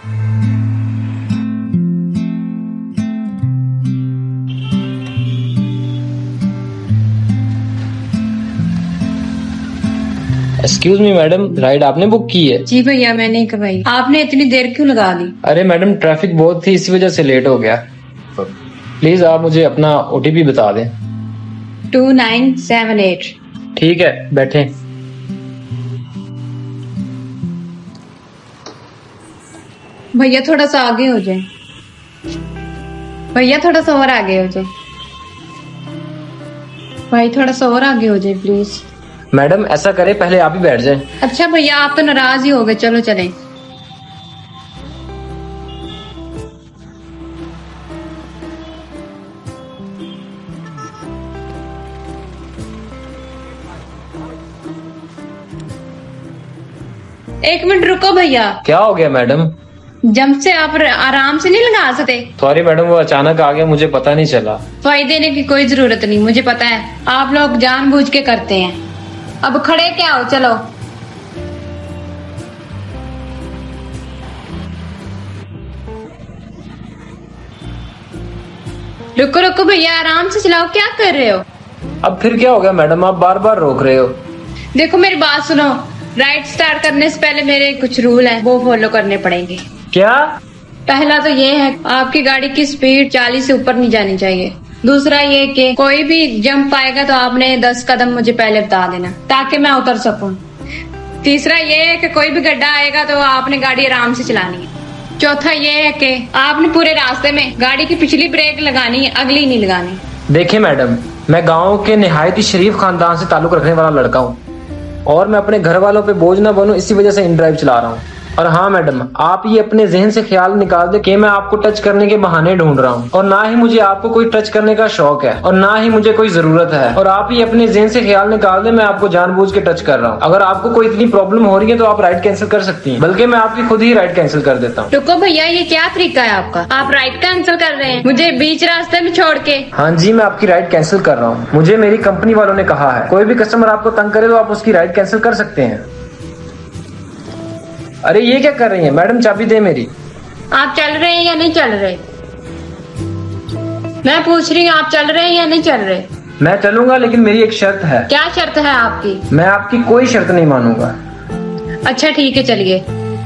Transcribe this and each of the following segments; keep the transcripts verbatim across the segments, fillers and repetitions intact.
Excuse me madam, ride आपने book की है? जी भैया मैंने करवाई। आपने इतनी देर क्यों लगा दी? अरे मैडम ट्रैफिक बहुत थी, इसी वजह से लेट हो गया। प्लीज आप मुझे अपना ओटीपी बता दें। Two nine seven eight. ठीक है बैठे। भैया थोड़ा सा आगे हो जाए। भैया थोड़ा सा और आगे हो जाए। भाई थोड़ा सा और आगे हो जाए प्लीज। मैडम ऐसा करे पहले आप ही बैठ जाएं। अच्छा भैया आप तो नाराज ही हो गए, चलो चलें। एक मिनट रुको भैया। क्या हो गया मैडम? जंप से आप आराम से नहीं लगा सकते? सॉरी मैडम, वो अचानक आ गया, मुझे पता नहीं चला। फायदे देने की कोई जरूरत नहीं, मुझे पता है आप लोग जानबूझ के करते हैं। अब खड़े क्या हो, चलो। रुको रुको भैया, आराम से चलाओ, क्या कर रहे हो? अब फिर क्या हो गया मैडम, आप बार बार रोक रहे हो। देखो मेरी बात सुनो, राइड स्टार्ट करने से पहले मेरे कुछ रूल हैं, वो फॉलो करने पड़ेंगे। क्या? पहला तो ये है आपकी गाड़ी की स्पीड चालीस से ऊपर नहीं जानी चाहिए। दूसरा ये कि कोई भी जंप आएगा तो आपने दस कदम मुझे पहले बता देना ताकि मैं उतर सकूं। तीसरा ये है कि कोई भी गड्ढा आएगा तो आपने गाड़ी आराम से चलानी है। चौथा ये है कि आपने पूरे रास्ते में गाड़ी की पिछली ब्रेक लगानी है, अगली नहीं लगानी। देखिए मैडम, मैं गाँव के निहायत ही शरीफ खानदान से ताल्लुक रखने वाला लड़का हूँ और मैं अपने घर वालों पे बोझ ना बनूं, इसी वजह से इन ड्राइव चला रहा हूँ। और हाँ मैडम, आप ये अपने जहन से ख्याल निकाल दे कि मैं आपको टच करने के बहाने ढूंढ रहा हूँ, और ना ही मुझे आपको कोई टच करने का शौक है और ना ही मुझे कोई जरूरत है। और आप ये अपने जहन से ख्याल निकाल दे मैं आपको जानबूझ के टच कर रहा हूँ। अगर आपको कोई इतनी प्रॉब्लम हो रही है तो आप राइड कैंसिल कर सकती हैं, बल्कि मैं आपकी खुद ही राइड कैंसिल कर देता हूँ। रुको भैया, ये क्या तरीका है आपका? आप राइड कैंसिल कर रहे हैं मुझे बीच रास्ते में छोड़ के? हाँ जी, मैं आपकी राइड कैंसिल कर रहा हूँ। मुझे मेरी कंपनी वालों ने कहा है कोई भी कस्टमर आपको तंग करे तो आप उसकी राइड कैंसिल कर सकते हैं। अरे ये क्या कर रही है मैडम, चाबी दे मेरी। आप चल रहे हैं या नहीं चल रहे? मैं पूछ रही हूँ आप चल रहे हैं या नहीं चल रहे? मैं चलूंगा, लेकिन मेरी एक शर्त है। क्या शर्त है आपकी? मैं आपकी कोई शर्त नहीं मानूंगा। अच्छा ठीक है, चलिए।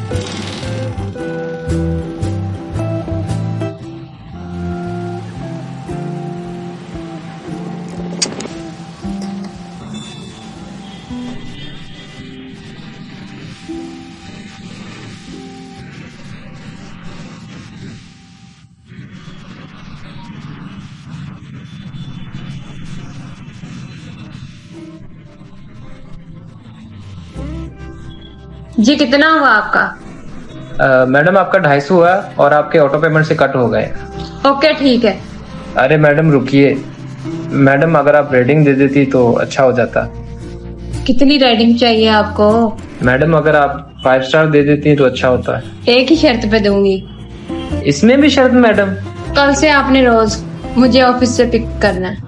जी कितना हुआ आपका? मैडम आपका ढाई सौ हुआ और आपके ऑटो पेमेंट से कट हो गए। ओके ठीक है। अरे मैडम रुकिए, मैडम अगर आप रेटिंग दे देती तो अच्छा हो जाता। कितनी रेटिंग चाहिए आपको? मैडम अगर आप फाइव स्टार दे देती तो अच्छा होता है। एक ही शर्त पे दूंगी। इसमें भी शर्त मैडम? कल से आपने रोज मुझे ऑफिस से पिक करना है।